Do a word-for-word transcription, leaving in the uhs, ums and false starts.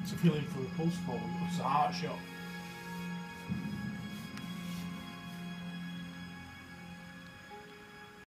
to fill in for a pulse for, it's a heart shot.